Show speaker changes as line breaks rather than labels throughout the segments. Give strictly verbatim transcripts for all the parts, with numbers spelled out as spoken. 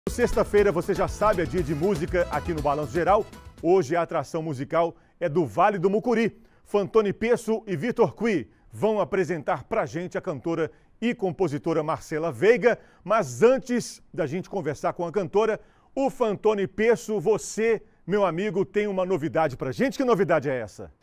Sexta-feira, você já sabe, é dia de música aqui no Balanço Geral. Hoje a atração musical é do Vale do Mucuri. Fantoni Peço e Vitor Cui vão apresentar pra gente a cantora e compositora Marcela Veiga. Mas antes da gente conversar com a cantora, o Fantoni Peço, você, meu amigo, tem uma novidade pra gente. Que novidade é essa?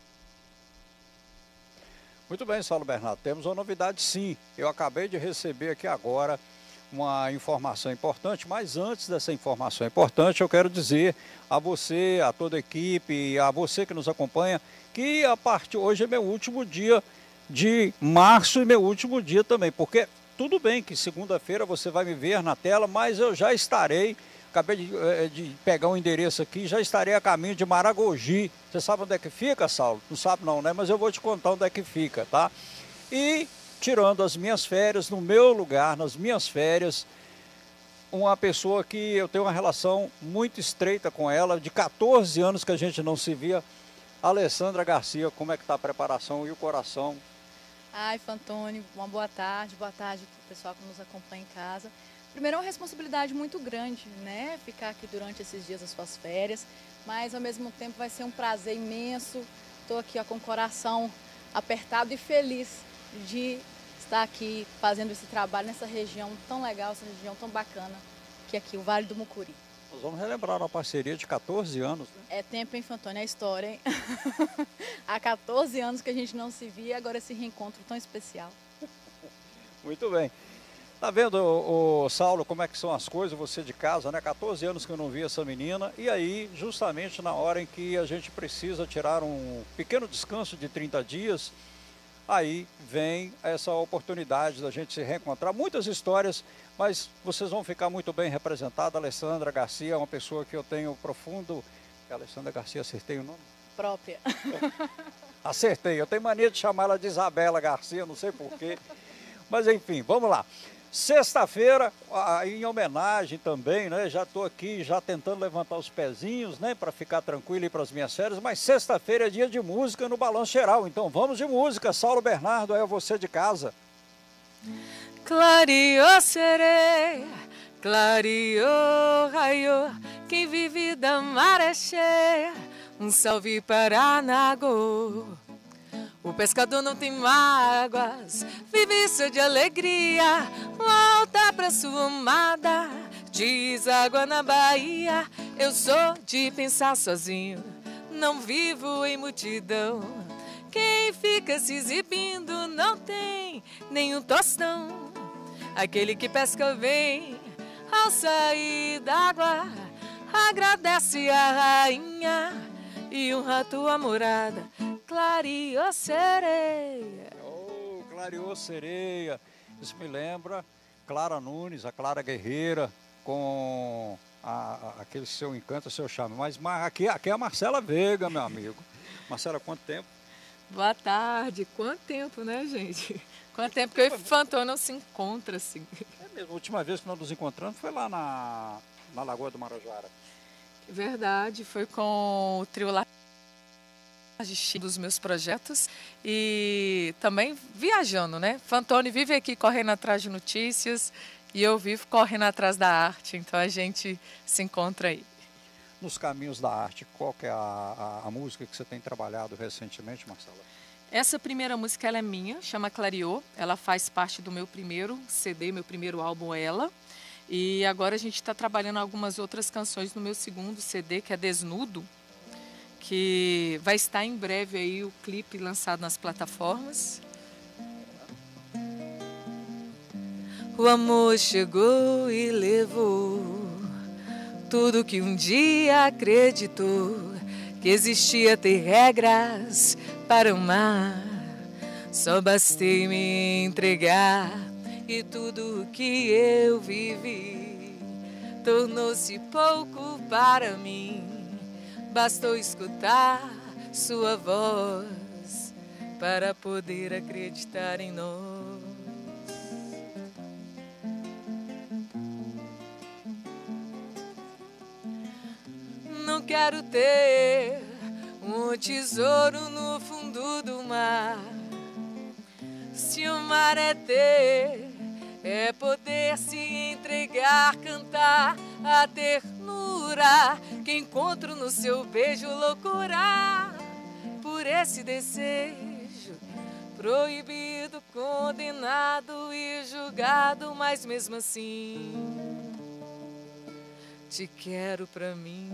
Muito bem, Saulo Bernardo, temos uma novidade sim. Eu acabei de receber aqui agora uma informação importante, mas antes dessa informação importante, eu quero dizer a você, a toda a equipe, a você que nos acompanha, que a partir hoje é meu último dia de março e meu último dia também, porque tudo bem que segunda-feira você vai me ver na tela, mas eu já estarei, acabei de, de pegar um endereço aqui, já estarei a caminho de Maragogi. Você sabe onde é que fica, Saulo? Não sabe não, né? Mas eu vou te contar onde é que fica, tá? E tirando as minhas férias, no meu lugar, nas minhas férias, uma pessoa que eu tenho uma relação muito estreita com ela, de quatorze anos que a gente não se via, Alessandra Garcia. Como é que está a preparação e o coração?
Ai, Fantoni, uma boa tarde, boa tarde para o pessoal que nos acompanha em casa. Primeiro, é uma responsabilidade muito grande, né, ficar aqui durante esses dias das suas férias, mas ao mesmo tempo vai ser um prazer imenso. Estou aqui ó, com o coração apertado e feliz de estar aqui fazendo esse trabalho nessa região tão legal, essa região tão bacana, que é aqui o Vale do Mucuri.
Nós vamos relembrar uma parceria de quatorze anos, né?
É tempo, hein, Fantoni? É história, hein? Há quatorze anos que a gente não se via, agora esse reencontro tão especial.
Muito bem. Tá vendo, o, o Saulo, como é que são as coisas, você de casa, né? quatorze anos que eu não vi essa menina, e aí, justamente na hora em que a gente precisa tirar um pequeno descanso de trinta dias, aí vem essa oportunidade da gente se reencontrar. Muitas histórias, mas vocês vão ficar muito bem representados. A Alessandra Garcia é uma pessoa que eu tenho profundo... Alessandra Garcia, acertei o nome?
Própria.
Acertei, eu tenho mania de chamar ela de Isabela Garcia, não sei porquê. Mas enfim, vamos lá. Sexta-feira, em homenagem também, né? Já estou aqui, já tentando levantar os pezinhos, né? Para ficar tranquilo e para as minhas férias. Mas sexta-feira é dia de música no Balanço Geral. Então vamos de música. Saulo Bernardo, é você de casa.
Clareou sereia, clareou raiou, quem vive da maré cheia, um salve para Nagô. O pescador não tem mágoas, vive só de alegria, volta pra sua amada, diz água na Bahia. Eu sou de pensar sozinho, não vivo em multidão. Quem fica se exibindo não tem nenhum tostão. Aquele que pesca vem ao sair d'água, agradece a rainha e honra tua morada. Clareou sereia.
Oh, clareou sereia. Isso me lembra Clara Nunes, a Clara Guerreira, com a, a, aquele seu encanto, seu charme. Mas, mas aqui, aqui é a Marcela Veiga, meu amigo. Marcela, quanto tempo?
Boa tarde. Quanto tempo, né, gente? Quanto tempo que eu e Fantoni não se encontra, assim.
É mesmo, a última vez que nós nos encontramos foi lá na, na Lagoa do Marajoara.
Verdade, foi com o trio lá dos meus projetos e também viajando, né? Fantoni vive aqui correndo atrás de notícias e eu vivo correndo atrás da arte, então a gente se encontra aí.
Nos caminhos da arte, qual que é a, a, a música que você tem trabalhado recentemente, Marcela?
Essa primeira música ela é minha, chama Clareou, ela faz parte do meu primeiro C D, meu primeiro álbum Ela, e agora a gente está trabalhando algumas outras canções no meu segundo C D, que é Desnudo, que vai estar em breve aí o clipe lançado nas plataformas. O amor chegou e levou tudo que um dia acreditou que existia ter regras para amar. Só bastei me entregar e tudo o que eu vivi tornou-se pouco para mim. Bastou escutar sua voz para poder acreditar em nós. Não quero ter um tesouro no fundo do mar. Se o mar é ter, é poder se entregar, cantar a ternura que encontro no seu beijo, loucura por esse desejo proibido, condenado e julgado, mas mesmo assim te quero pra mim.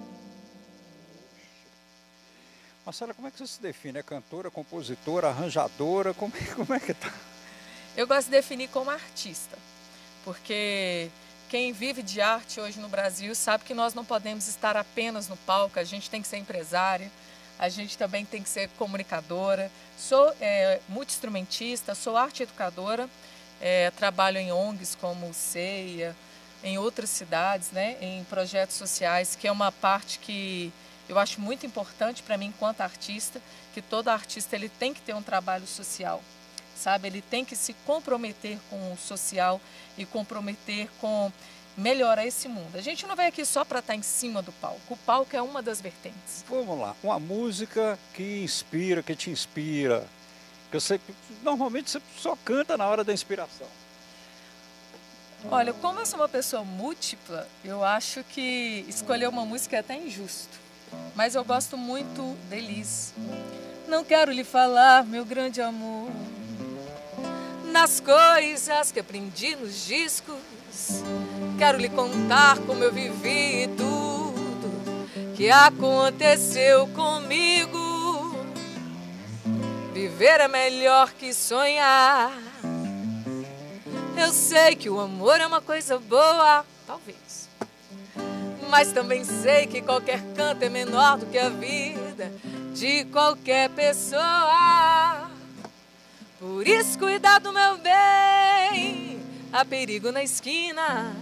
Marcela, como é que você se define? É cantora, compositora, arranjadora? Como é, como é que tá?
Eu gosto de definir como artista, porque quem vive de arte hoje no Brasil sabe que nós não podemos estar apenas no palco, a gente tem que ser empresária, a gente também tem que ser comunicadora. Sou é, multi-instrumentista, sou arte educadora, é, trabalho em O N Gs como o CEIA, em outras cidades, né, em projetos sociais, que é uma parte que eu acho muito importante para mim enquanto artista, que todo artista ele tem que ter um trabalho social, sabe? Ele tem que se comprometer com o social e comprometer com melhorar esse mundo. A gente não veio aqui só para estar em cima do palco. O palco é uma das vertentes.
Vamos lá, uma música que inspira, que te inspira. Que eu sei que normalmente você só canta na hora da inspiração.
Olha, como eu sou uma pessoa múltipla, eu acho que escolher uma música é até injusto. Mas eu gosto muito de Elis. Não quero lhe falar, meu grande amor, nas coisas que aprendi nos discos. Quero lhe contar como eu vivi tudo que aconteceu comigo. Viver é melhor que sonhar. Eu sei que o amor é uma coisa boa, talvez, mas também sei que qualquer canto é menor do que a vida de qualquer pessoa. Por isso, cuidado, meu bem, há perigo na esquina.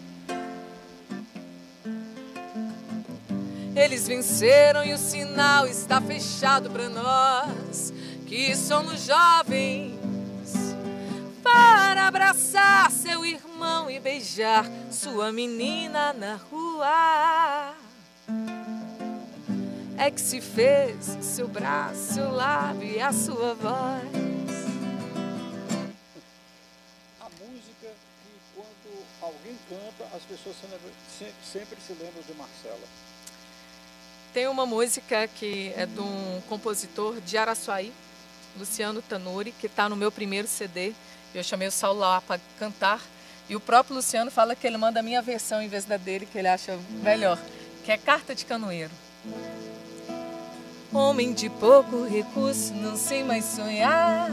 Eles venceram e o sinal está fechado para nós que somos jovens, para abraçar seu irmão e beijar sua menina na rua. É que se fez seu braço, seu lábio e a sua voz.
A música que quando alguém canta, as pessoas se lembram, sempre, sempre se lembram de Marcela.
Tem uma música que é de um compositor de Araçuaí, Luciano Tanuri, que está no meu primeiro C D. Eu chamei o Saulo lá para cantar. E o próprio Luciano fala que ele manda a minha versão em vez da dele, que ele acha melhor, que é Carta de Canoeiro. Homem de pouco recurso, não sei mais sonhar.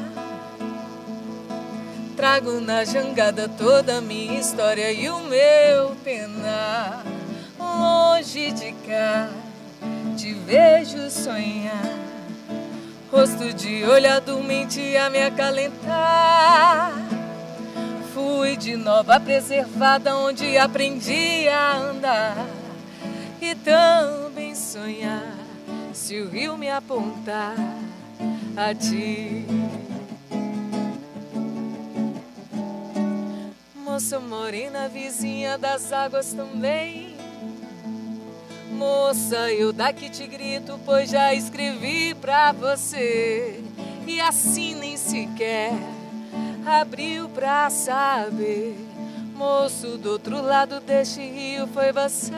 Trago na jangada toda a minha história e o meu penar. Longe de cá, te vejo sonhar. Rosto de olhar dormente a me acalentar. Fui de nova preservada onde aprendi a andar e também sonhar se o rio me apontar a ti. Moça morena, vizinha das águas também. Moça, eu daqui te grito, pois já escrevi pra você. E assim nem sequer abriu pra saber. Moço, do outro lado deste rio foi você.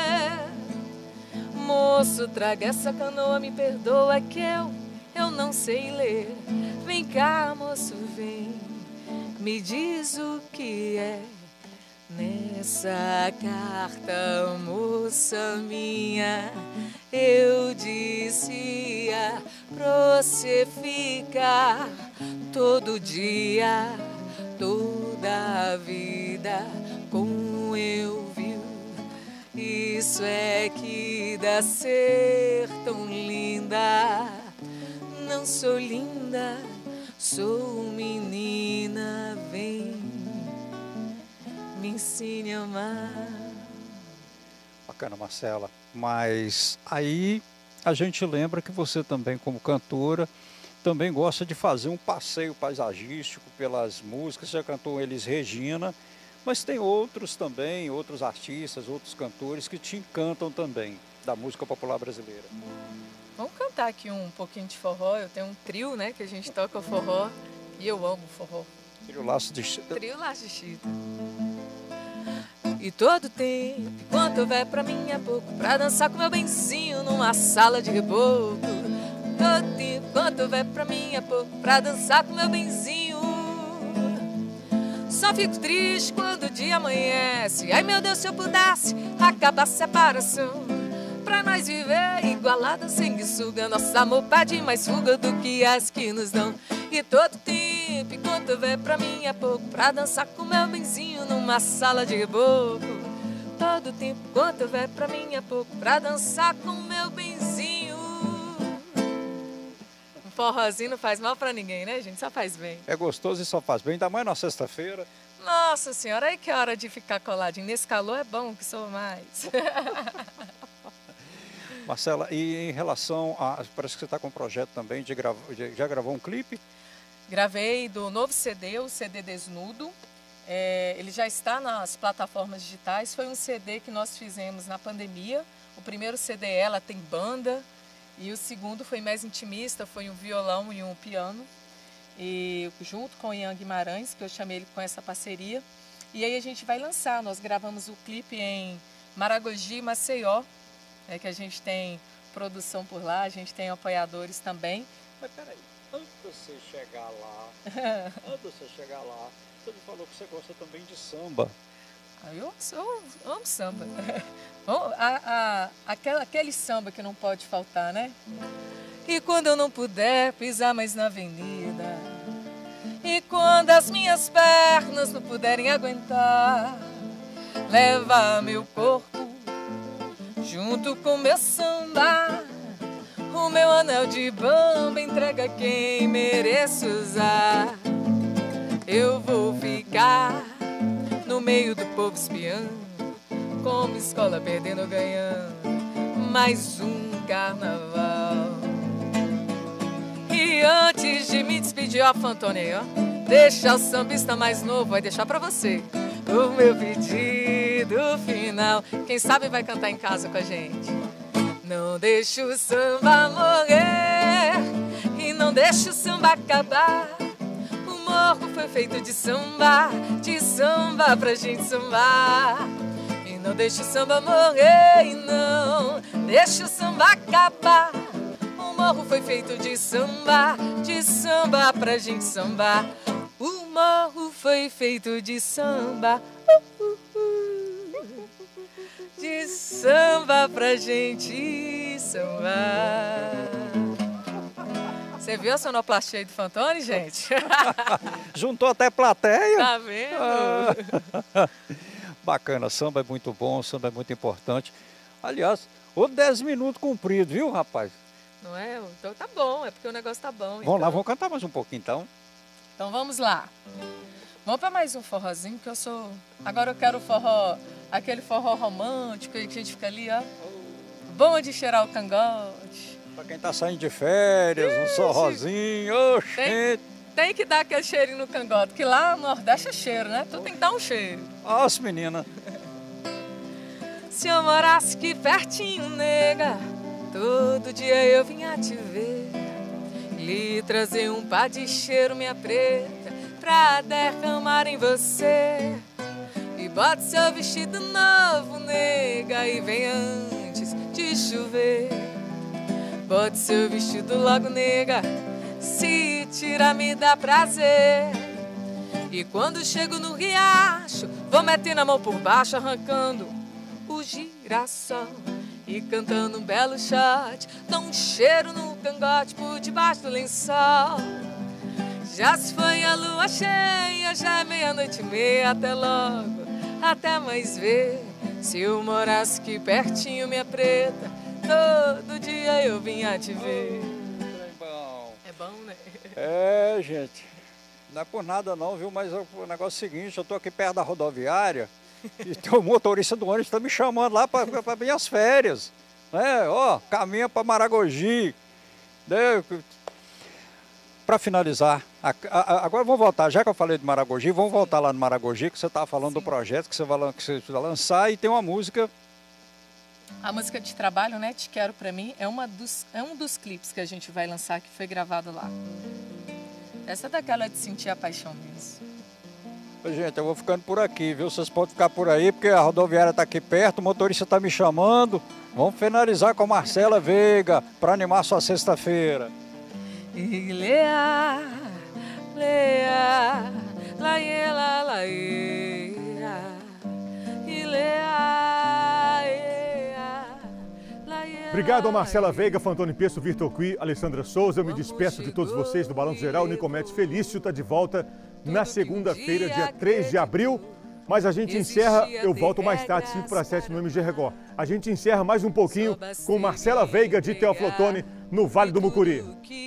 Moço, traga essa canoa, me perdoa que eu, eu não sei ler. Vem cá, moço, vem, me diz o que é. Nessa carta, moça minha, eu dizia pra você ficar todo dia, toda a vida com eu viu. Isso é que dá ser tão linda. Não sou linda, sou menina, vem, me ensine a amar.
Bacana, Marcela. Mas aí a gente lembra que você também, como cantora, também gosta de fazer um passeio paisagístico pelas músicas. Você já cantou Elis Regina, mas tem outros também, outros artistas, outros cantores que te encantam também, da música popular brasileira.
Vamos cantar aqui um pouquinho de forró. Eu tenho um trio, né, que a gente toca o forró e eu amo forró.
Trio Laço de Chita.
Trio Laço de Chita. E todo tempo, enquanto houver pra mim é pouco, pra dançar com meu benzinho numa sala de reboco. Todo tempo, enquanto houver pra mim é pouco, pra dançar com meu benzinho. Só fico triste quando o dia amanhece. Ai meu Deus, se eu pudesse acabar a separação, pra nós viver igualada, sanguessuga. Nosso amor pede mais fuga do que as que nos dão. E todo tempo, enquanto houver pra mim é pouco, pra dançar com meu benzinho numa sala de reboco. Todo tempo, enquanto houver pra mim é pouco, pra dançar com meu benzinho. Um forrozinho não faz mal pra ninguém, né, gente? Só faz bem.
É gostoso e só faz bem, ainda mais na sexta-feira.
Nossa senhora, aí que hora de ficar coladinho. Nesse calor é bom que sou mais.
Marcela, e em relação a... Parece que você está com um projeto também de gravar... Já gravou um clipe?
Gravei do novo C D, o C D Desnudo. É, ele já está nas plataformas digitais. Foi um C D que nós fizemos na pandemia. O primeiro C D ela tem banda. E o segundo foi mais intimista, foi um violão e um piano. E junto com o Ian Guimarães, que eu chamei ele com essa parceria. E aí a gente vai lançar. Nós gravamos o clipe em Maragogi, Maceió. É que a gente tem produção por lá, a gente tem apoiadores também.
Mas peraí, antes de você chegar lá, antes de você chegar lá, você me falou que você gosta também de samba.
Eu, eu amo samba. a, a, aquele, aquele samba que não pode faltar, né? E quando eu não puder pisar mais na avenida, e quando as minhas pernas não puderem aguentar, leva meu corpo junto com meu samba, o meu anel de bamba entrega quem mereço usar. Eu vou ficar no meio do povo espiando, como escola perdendo ou ganhando, mais um carnaval. E antes de me despedir, ó, Fantônio, ó, deixa o sambista mais novo, vai deixar pra você o meu pedido final. Quem sabe vai cantar em casa com a gente. Não deixe o samba morrer e não deixe o samba acabar. O morro foi feito de samba, de samba pra gente sambar. E não deixe o samba morrer e não deixe o samba acabar. O morro foi feito de samba, de samba pra gente sambar. O morro foi feito de samba, uh, uh, uh, de samba pra gente sambar. Você viu a sonoplastia aí do Fantônio, gente?
Juntou até plateia.
Tá vendo?
Ah. Bacana, samba é muito bom, samba é muito importante. Aliás, outro dez minutos cumprido, viu, rapaz?
Não é? Então tá bom, é porque o negócio tá bom.
Vamos
então.
lá, vamos cantar mais um pouquinho então.
Então vamos lá. Vamos para mais um forrozinho, que eu sou... Agora eu quero forró, aquele forró romântico que a gente fica ali, ó. Bom de cheirar o cangote.
Pra quem tá saindo de férias, um sorrozinho, oxente.
Tem, tem que dar aquele cheirinho no cangote, que lá no Nordeste é cheiro, né? Tu tem que dar um cheiro.
Nossa, menina.
Se eu morasse aqui pertinho, nega, todo dia eu vinha te ver, lhe trazer um pá de cheiro, minha preta, pra derramar em você. E bote seu vestido novo, nega, e vem antes de chover. Bote seu vestido logo, nega, se tirar me dá prazer. E quando chego no riacho, vou metendo a mão por baixo, arrancando o girassol e cantando um belo shot. Dá um cheiro no cangote por debaixo do lençol. Já se foi a lua cheia, já é meia-noite e meia. Até logo, até mais ver. Se eu morasse aqui pertinho, minha preta, todo dia eu vinha te ver.
É bom.
É bom, né?
É, gente. Não é por nada não, viu? Mas o negócio é o seguinte, eu tô aqui perto da rodoviária e tem o motorista do ônibus está me chamando lá para minhas férias. Né? Ó, caminha para Maragogi. Né? Para finalizar, a, a, agora vamos voltar, já que eu falei de Maragogi, vamos voltar lá no Maragogi, que você estava falando Sim. do projeto que você, vai, que você vai lançar e tem uma música.
A música de trabalho, né, Te Quero Pra Mim, é, uma dos, é um dos clipes que a gente vai lançar, que foi gravado lá. Essa é daquela de sentir a paixão mesmo.
Gente, eu vou ficando por aqui, viu? Vocês podem ficar por aí, porque a rodoviária está aqui perto, o motorista está me chamando. Vamos finalizar com a Marcela Veiga para animar sua sexta-feira.
Ilea, lea, laiela, laia, ilea, ea, laiela.
Obrigado a Marcela Veiga, Fantoni Peço, Vitor Qui, Alessandra Souza. Eu me despeço de todos vocês do Balanço Geral. Nicomete Felício está de volta na segunda-feira, dia três de abril. Mas a gente encerra, eu volto mais tarde, cinco para sete no M G Record. A gente encerra mais um pouquinho com Marcela Veiga de Teófilo Otoni no Vale do Mucuri.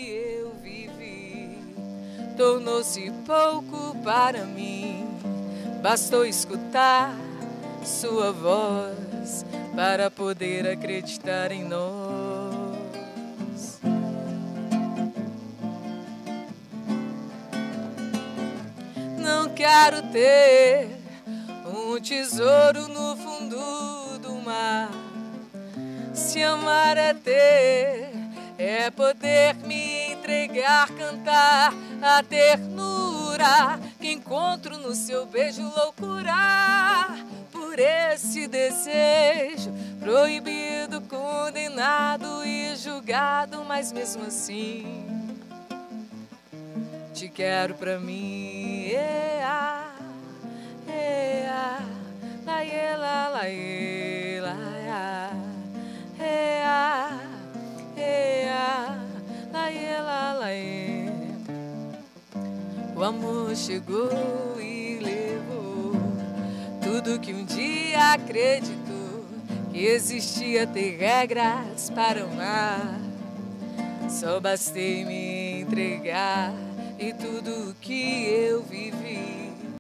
Tornou-se pouco para mim, bastou escutar sua voz para poder acreditar em nós. Não quero ter um tesouro no fundo do mar. Se amar é ter, é poder me entregar, cantar a ternura que encontro no seu beijo, loucura por esse desejo proibido, condenado e julgado, mas mesmo assim te quero pra mim. Ea, ea, laiela, laiela, ea, ea, laiela, laiela. O amor chegou e levou tudo que um dia acreditou que existia ter regras para amar. Só bastei me entregar e tudo que eu vivi